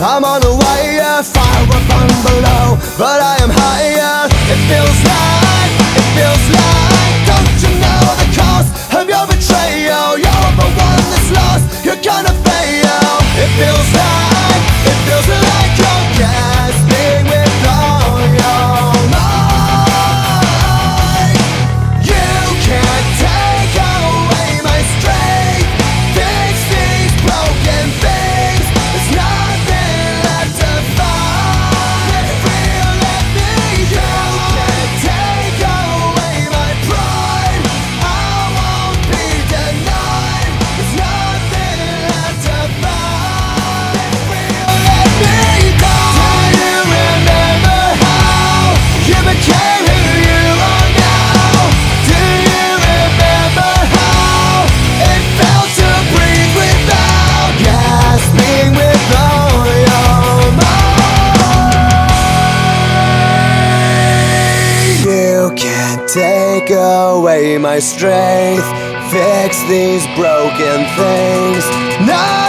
I'm on the way, fire up on below, but I am higher. It feels like, don't you know the cost of your betrayal? You're the one that's lost, you're gonna fail. It feels like you're gasping with all your might. You can't take away my strength, fix these broken things. There's nothing left to fight. Let me you can't take away my pride. I won't be denied. There's nothing left to fight. Let me go. Do you remember how you became who you are now? Do you remember how it felt to breathe without gasping with all your might? You can't take away my strength, fix these broken things. No.